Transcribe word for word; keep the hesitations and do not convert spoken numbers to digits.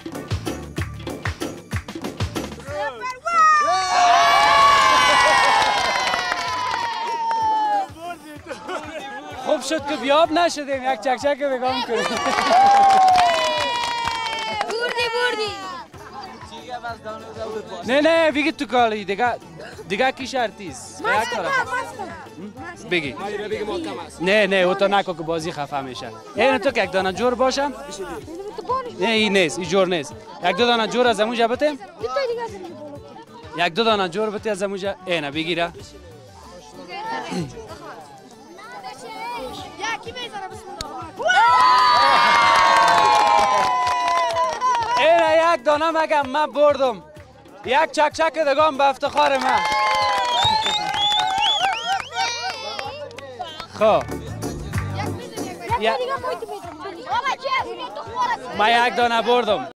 خوب شد که بیاب نشدیم، یک چکچک بگم کنیم. بردی بردی. نه نه بگی تو کالی دیگه دیگه کی شرطیست؟ بگی. نه نه او تو نکو که بازی خفه میشه. این تو که یک دانه جور باشم؟ نه این نیست، این جور نیست. یک دو دانه جور از اموجه بتیم؟ یک دو دانه جور بتی از اموجه؟ اینه بگیره. اینه یک دانه مگم من بردم. یک چک چک دگام به افتخار من. خب من یک دانه بردم.